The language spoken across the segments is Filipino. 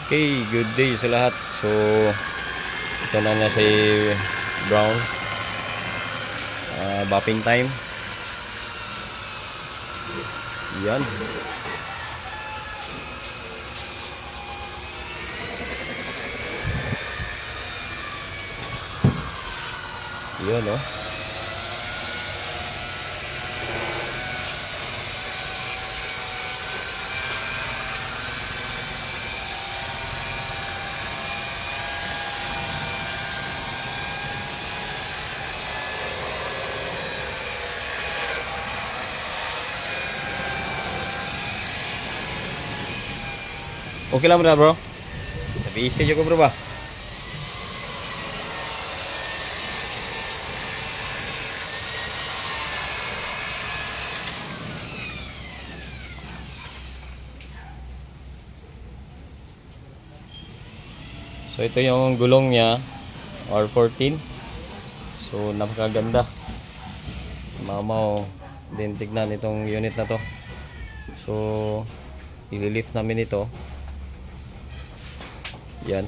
Okay, good day sa lahat. So, ito na si Brown. Bopping time. Yan. Yan, oh. Okay lang bro. Tapi isi juga bro ba? So ito yung gulong niya, R14. So napakaganda. Mamaw din tignan itong unit na to. So ililift namin ito. Yan.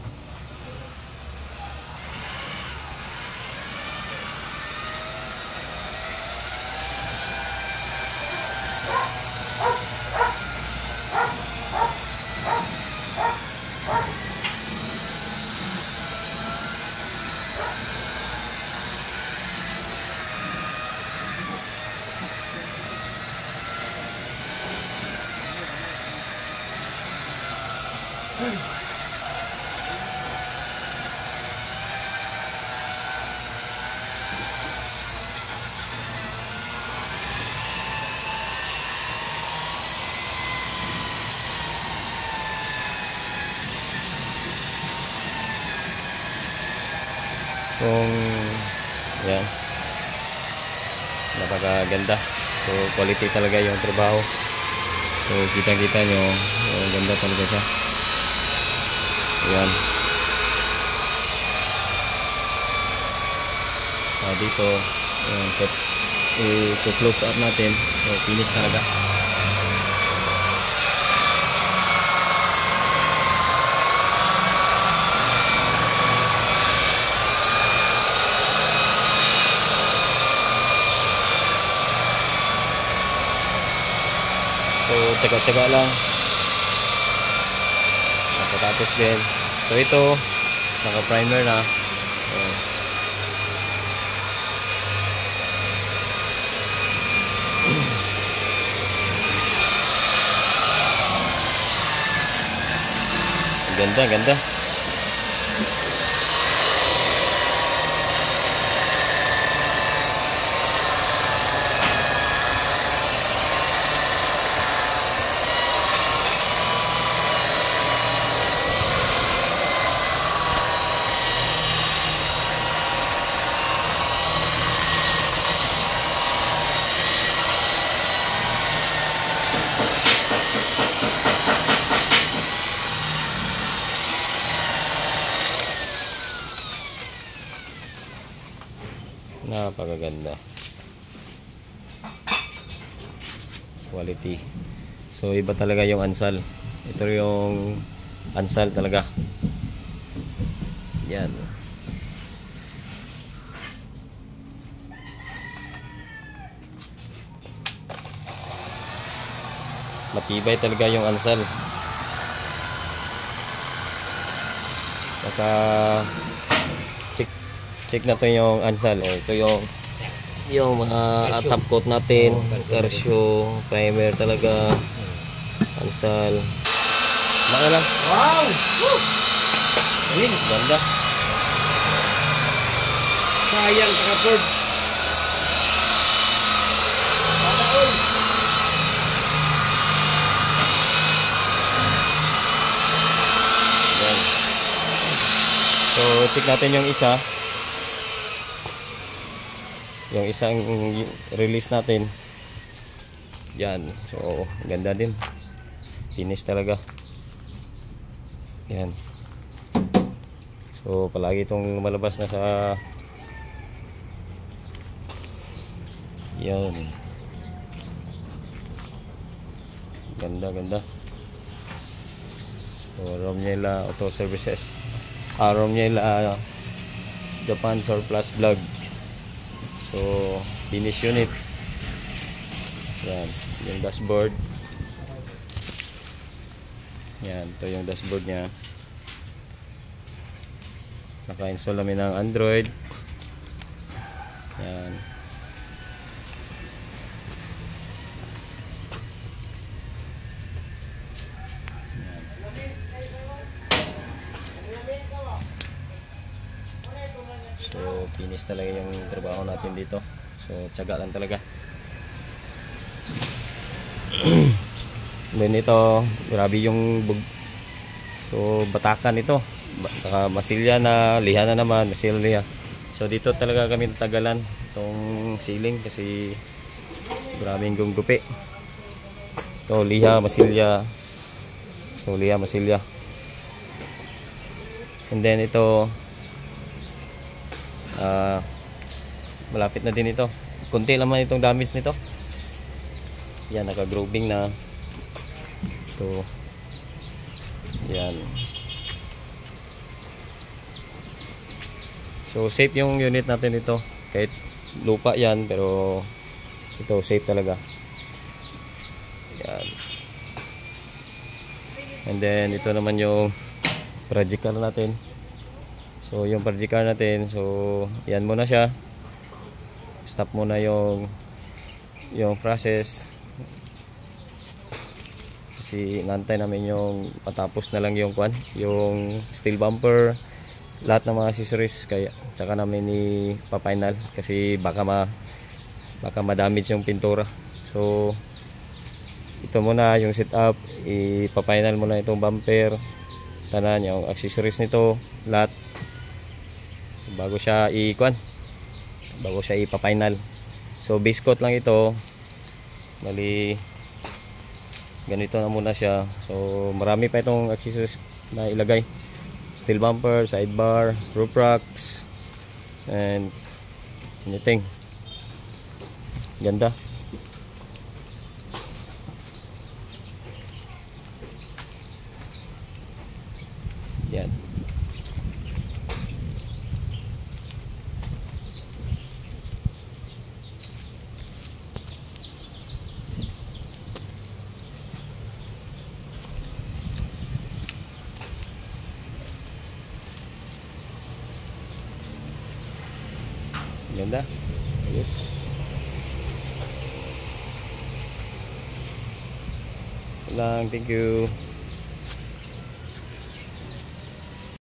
Kung yan, napakaganda. So quality talaga yung trabaho. So kita nyo, ganda talaga siya. Yan. Dito i-close up natin. So finish talaga. So tsaga-tsaga lang, nakatapos din. So ito naka primer na. Ganda. Napakaganda quality. So iba talaga yung Ansal. Ito yung Ansal talaga. Yan. Matibay talaga yung Ansal. Saka check natin yung Ansal. Ito yung mga top coat natin, Garcio, primer talaga, Ansal. Baka lang. Wow! Woo! Ganda. Sayang kakapod. Pataon. Yan. So check natin yung isa. Yung isang release natin. Yan. So ganda din. Finish talaga. Yan. So palagi itong malabas na sa yan. Ganda. So Romniela Auto Services, Romniela Japan Surplus Vlog. So finish unit. Yan, yung dashboard. Yan, ito yung dashboard nya. Naka-install namin ng Android. Yan. So finish talaga yung trabaho natin dito. So tiyaga lang talaga. Then ito, grabe yung so batakan ito. Saka masilya na, liha na naman, masilya. So dito talaga kami natagalan itong ceiling kasi maraming gunggupi. So liha, masilya. So liha, masilya. And then ito malapit na din ito. Kunti naman itong damage nito. Yan, naka-grooving na. So yan. So safe yung unit natin ito. Kahit lupa yan, pero ito safe talaga. Yan. And then ito naman yung project car natin. So yung project car natin, so yan muna siya. Stop muna yung process. Kasi nantay namin yung patapos na lang yung yung steel bumper, lahat ng mga accessories, kaya tsaka namin ipa-final kasi baka ma-damage yung pintura. So ito muna yung setup, ipa-final muna itong bumper, tanan yung accessories nito, lahat bago siya ipa-final. So base coat lang ito. Bali ganito na muna siya. So marami pa itong accessories na ilagay. Steel bumper, sidebar, roof racks, and anything. Ganda. Yan. Ganda. Yes. Lang, thank you.